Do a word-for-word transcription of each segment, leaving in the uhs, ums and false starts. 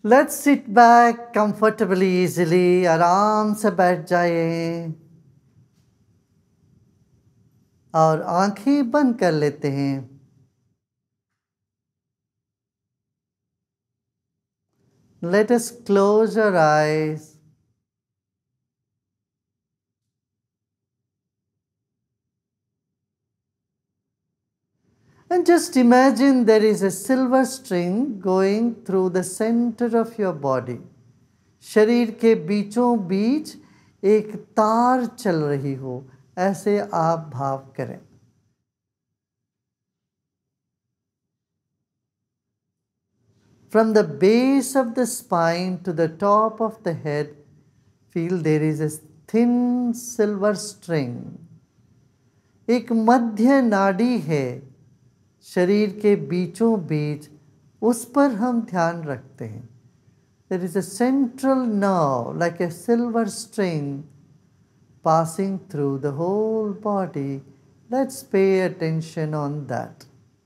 Let's sit back comfortably, easily, आराम से बैठ जाइए और आंखें बंद कर लेते हैं। Let us close our eyes. And just imagine there is a silver string going through the center of your body. शरीर के बीचों बीच एक तार चल रही हो, ऐसे आप भाव करें। From the base of the spine to the top of the head, feel there is a thin silver string. एक मध्य नाड़ी है शरीर के बीचों बीच, उस पर हम ध्यान रखते हैं। There is a central nerve like a silver string passing through the whole body. Let's pay attention on that.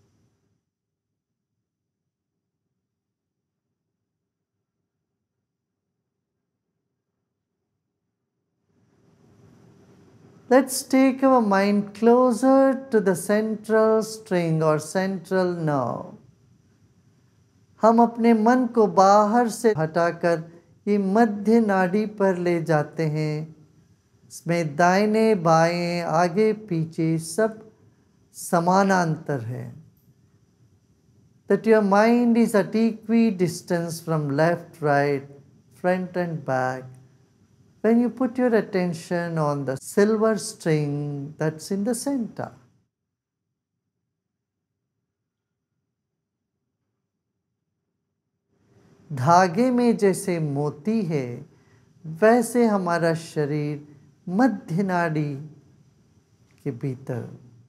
Let's take our mind closer to the central string or central nerve. हम अपने मन को बाहर से हटाकर ये मध्य नाड़ी पर ले जाते हैं। इसमें दाहिने बाएं आगे पीछे सब समानांतर है। That your mind is at equidistance from left, right, front and back. When you put your attention on the silver string that's in the center. धागे में जैसे मोती है, वैसे हमारा शरीर मध्य नाड़ी के भीतर।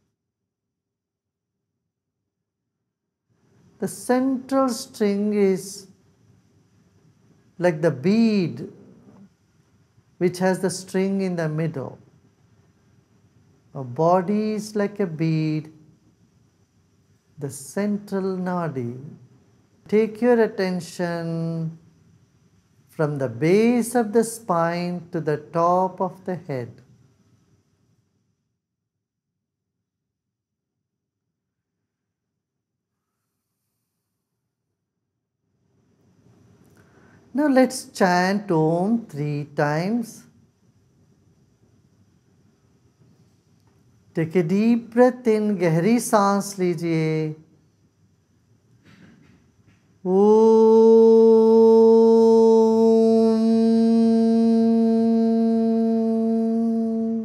The central string is like the bead which has the string in the middle. Our body is like a bead, the central nadi. Take your attention from the base of the spine to the top of the head. Now let's chant Om three times. Take a deep breath in, गहरी सांस लीजिए। Om.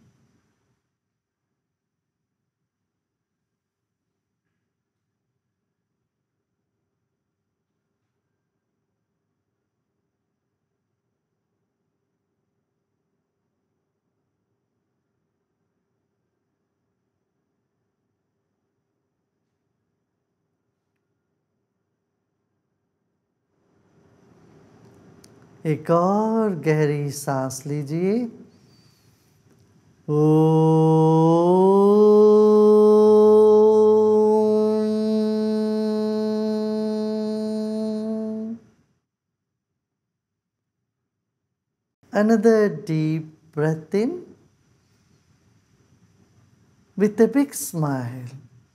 एक और गहरी सांस लीजिए। ओम। Another deep breath in with a big smile.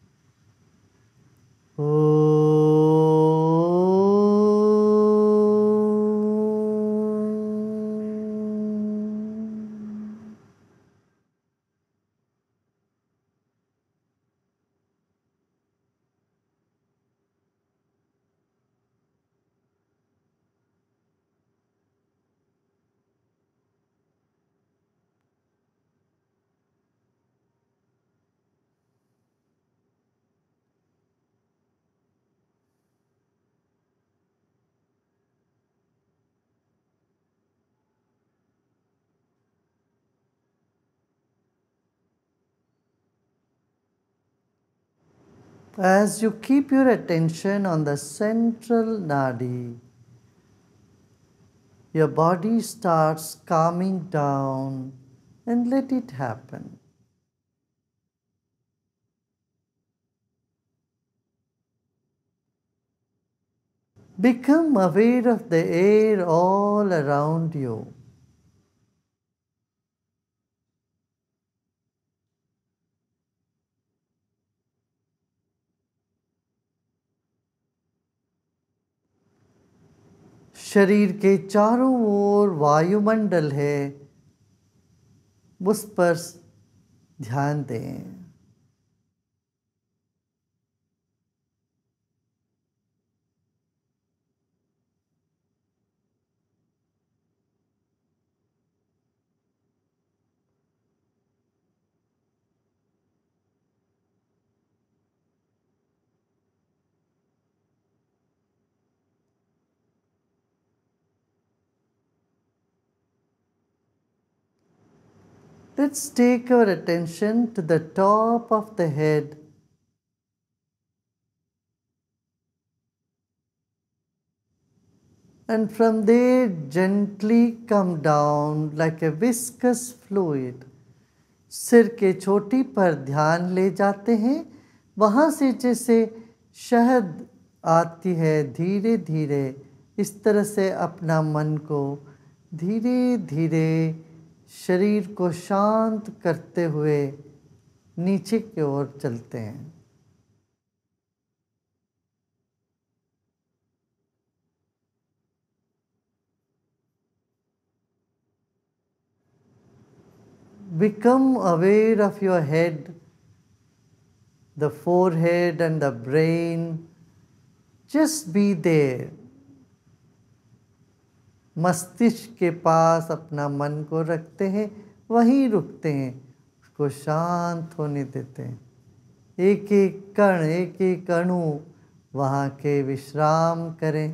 As you keep your attention on the central nadi, your body starts calming down, and let it happen. Become aware of the air all around you. शरीर के चारों ओर वायुमंडल है, उस पर ध्यान दें। Let's take our attention to the top of the head. And from there gently come down like a viscous fluid. सिर के चोटी पर ध्यान ले जाते हैं, वहाँ से जैसे शहद आती है धीरे धीरे, इस तरह से अपना मन को धीरे धीरे शरीर को शांत करते हुए नीचे की ओर चलते हैं। Become aware of your head, the forehead and the brain. Just be there. मस्तिष्क के पास अपना मन को रखते हैं, वहीं रुकते हैं, उसको शांत होने देते हैं। एक एक कण, एक एक अणु वहाँ के विश्राम करें।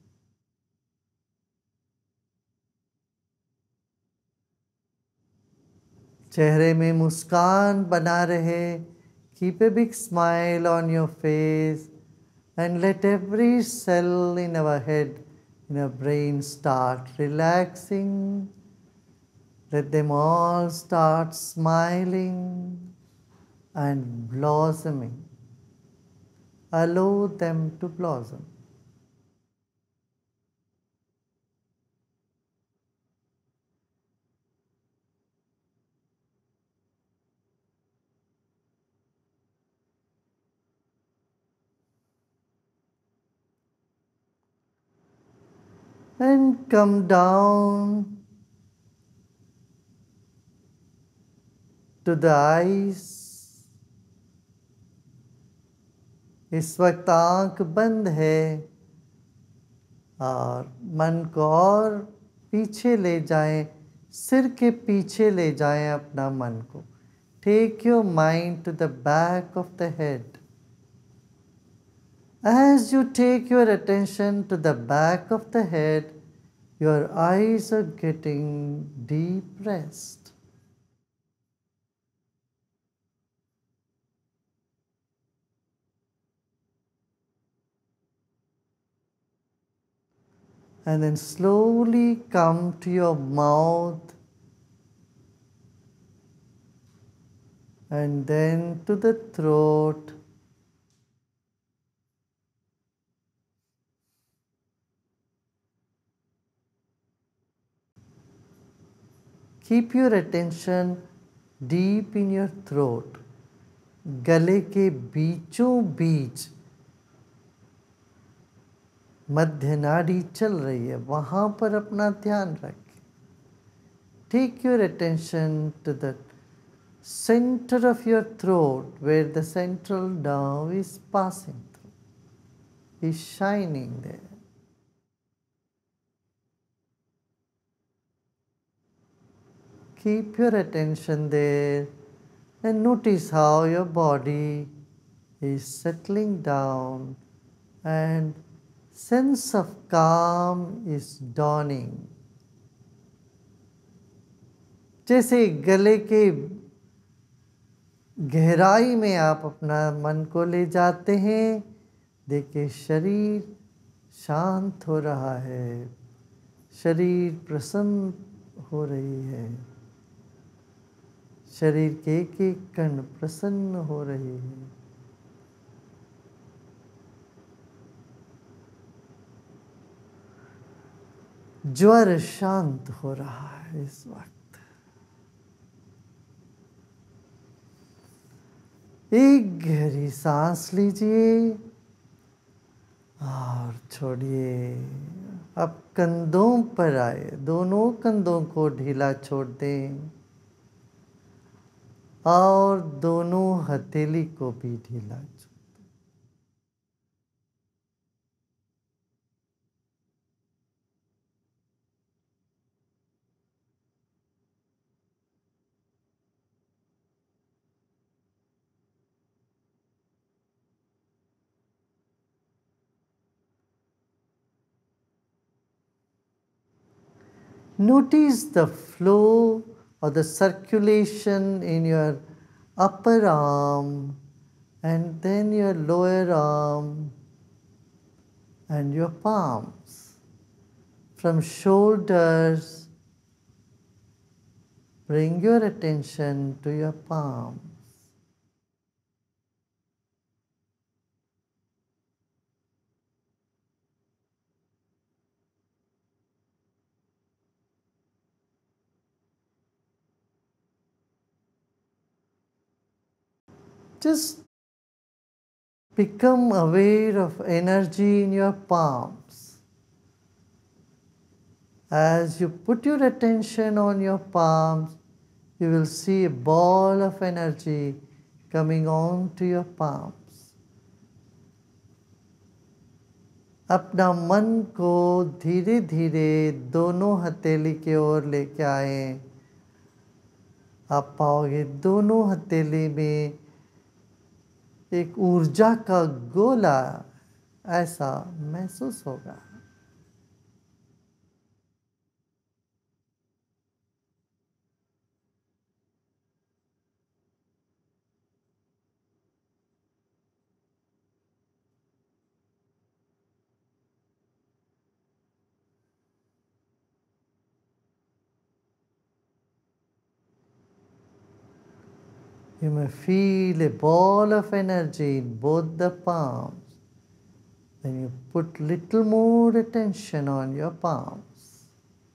चेहरे में मुस्कान बना रहे। Keep a big smile on your face and let every cell in our head, in our brain start relaxing. Let them all start smiling and blossoming. Allow them to blossom. And come down to the eyes. इस वक्त आंख बंद है और मन को और पीछे ले जाएं, सिर के पीछे ले जाएं अपना मन को। Take your mind to the back of the head. As you take your attention to the back of the head, your eyes are getting deep rest. And then slowly come to your mouth and then to the throat. Keep your attention deep in your throat. गले के बीचों बीच मध्य नाड़ी चल रही है, वहाँ पर अपना ध्यान रखें। Take your attention to the center of your throat where the central nerve is passing through, is shining there. Keep your attention there and notice how your body is settling down and sense of calm is dawning. जैसे गले के गहराई में आप अपना मन को ले जाते हैं, देखिए शरीर शांत हो रहा है, शरीर प्रसन्न हो रही है, शरीर के एक एक कण प्रसन्न हो रही है। ज्वर शांत हो रहा है इस वक्त। एक गहरी सांस लीजिए और छोड़िए। अब कंधों पर आए, दोनों कंधों को ढीला छोड़ दें और दोनों हथेली को भी ढीला छोड़। Notice the flow or the circulation in your upper arm and then your lower arm and your palms. From shoulders, bring your attention to your palms. Just become aware of energy in your palms. As you put your attention on your palms, you will see a ball of energy coming on to your palms. अपना मन को धीरे धीरे दोनों हथेली की ओर लेके आए। आप पाओगे दोनों हथेली में एक ऊर्जा का गोला ऐसा महसूस होगा। You may feel a ball of energy in both the palms. Then you put little more attention on your palms.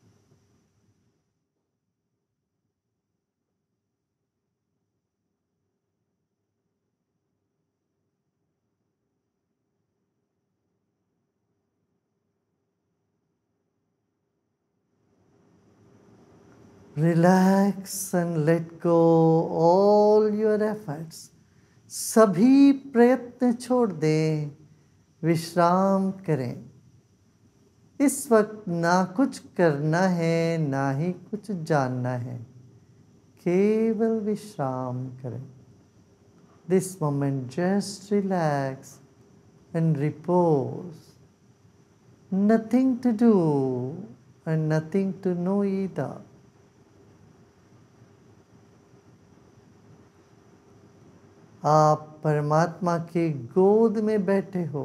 Relax and let go all your efforts. सभी प्रयत्न छोड़ दें, विश्राम करें। इस वक्त ना कुछ करना है, ना ही कुछ जानना है, केवल विश्राम करें। This moment just relax and repose. Nothing to do and nothing to know either. आप परमात्मा की गोद में बैठे हो।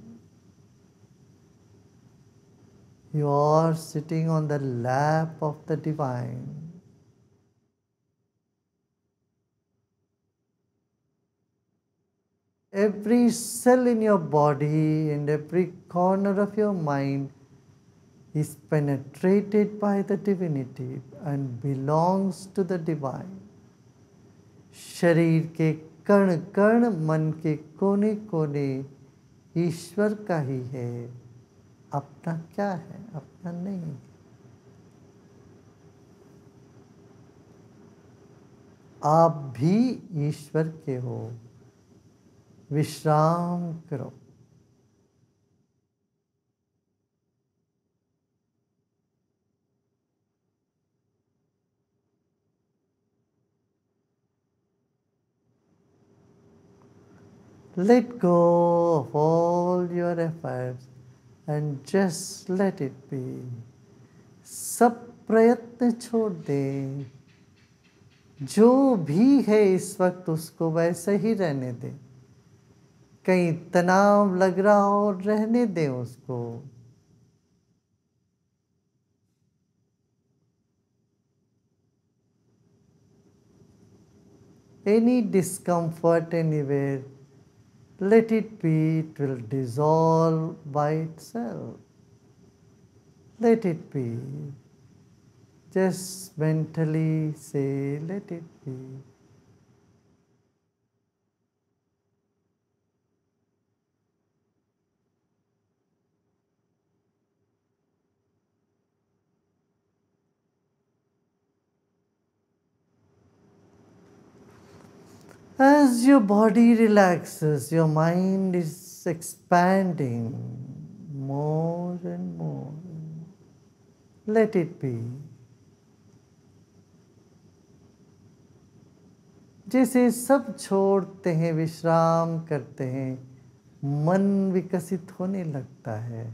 You are sitting on the lap of the divine. Every cell in your body and every corner of your mind is penetrated by the divinity and belongs to the divine. शरीर के कण कण, मन के कोने कोने ईश्वर का ही है। अपना क्या है? अपना नहीं। आप भी ईश्वर के हो। विश्राम करो। Let go of all your efforts and just let it be. सब प्रयत्न छोड़ दें। जो भी है इस वक्त उसको वैसे ही रहने दें। कहीं तनाव लग रहा हो, रहने दें उसको। Any discomfort anywhere, let it be, it will dissolve by itself. let it be. Just mentally say, let it be. As your body relaxes, your mind is expanding more and more. Let it be. जैसे सब छोड़ते हैं, विश्राम करते हैं, मन विकसित होने लगता है।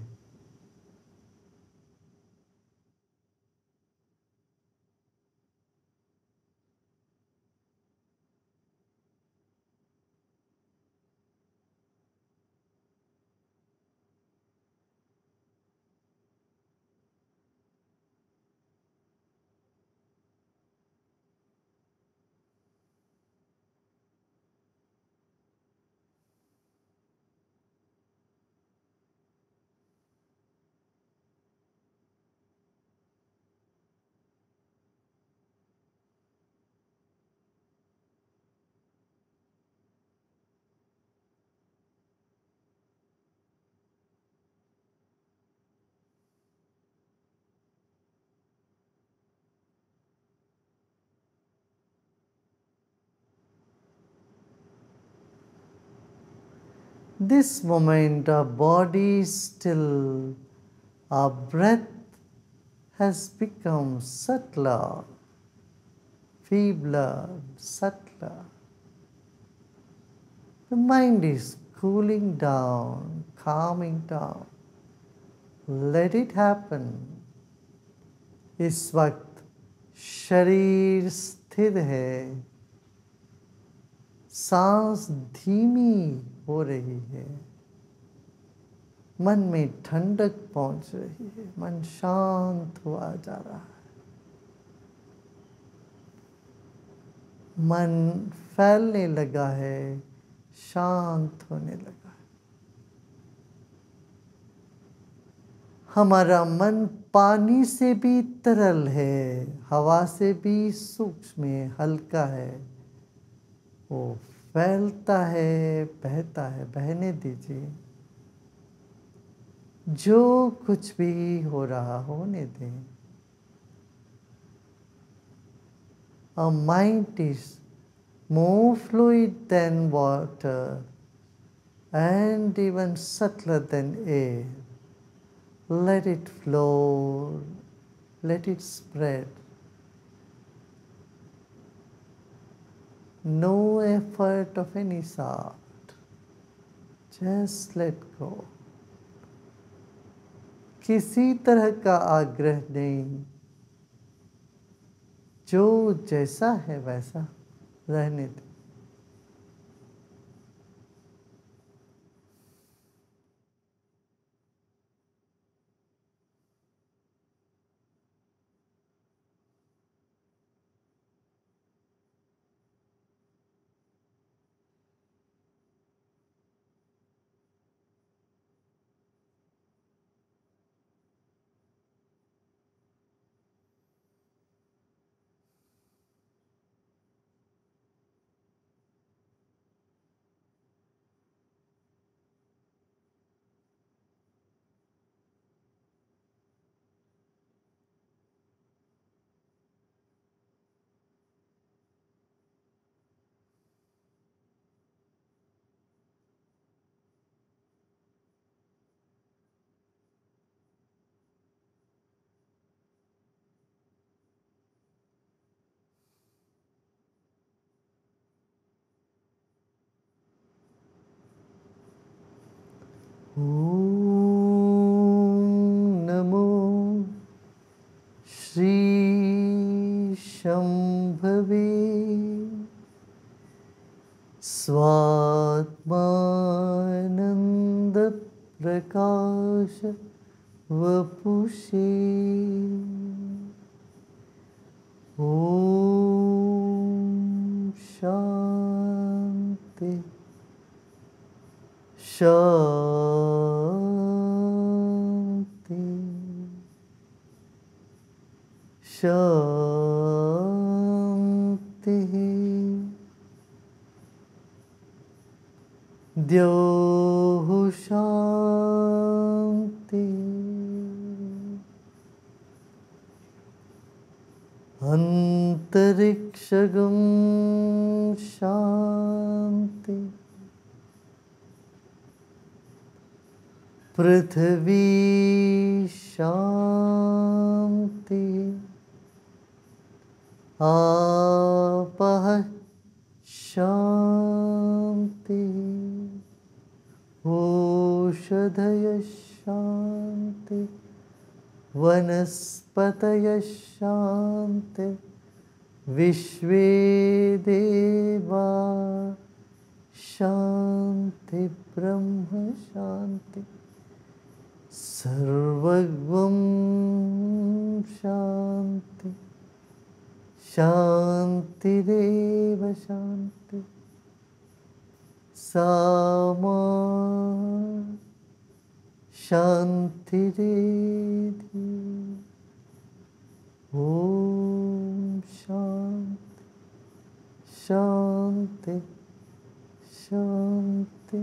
This moment our body is still, our breath has become subtler, feebler, subtler. The mind is cooling down, calming down. Let it happen. इस वक्त शरीर स्थिर है, सांस धीमी हो रही है, मन में ठंडक पहुंच रही है, मन शांत हुआ जा रहा है, मन फैलने लगा है, शांत होने लगा है। हमारा मन पानी से भी तरल है, हवा से भी सूक्ष्म है, हल्का है, वो फैलता है, बहता है, बहने दीजिए। जो कुछ भी हो रहा होने दें। Our mind is more fluid than water and even subtler than air. Let it flow, let it spread. No effort of any sort. Just let go. किसी तरह का आग्रह नहीं, जो जैसा है वैसा रहने दे। Om Namo Shri Shambhave Svatmananda Prakasha Vapushi. Om Shanti Shanti शांति द्योः शांति अंतरिक्षगं शांति पृथ्वी शांति आपः शांति ओषधयः शांति वनस्पतयः शांति विश्वे देवा शांति ब्रह्म शांति सर्वगं शांति शांतिरेव शांति सामा शांतिरेधि ओम शांति शांति शांति।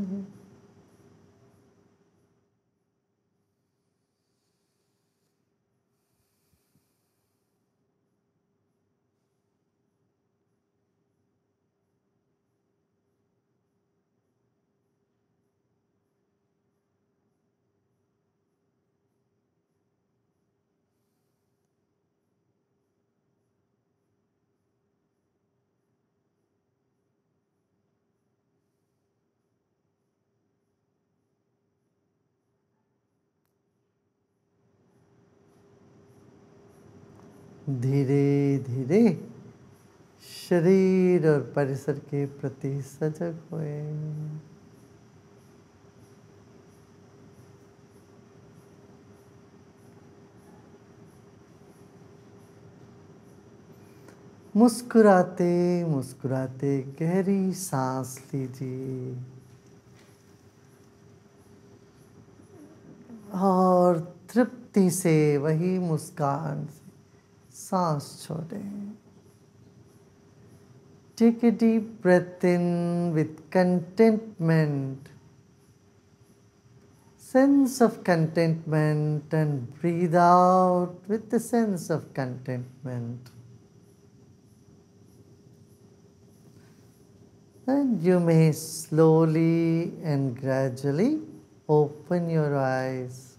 धीरे धीरे शरीर और परिसर के प्रति सजग हुए। मुस्कुराते मुस्कुराते गहरी सांस लीजिए और तृप्ति से वही मुस्कान से सांस छोड़ें। Take a deep breath in with contentment, sense of contentment, and breathe out with the sense of contentment. And you may slowly and gradually open your eyes.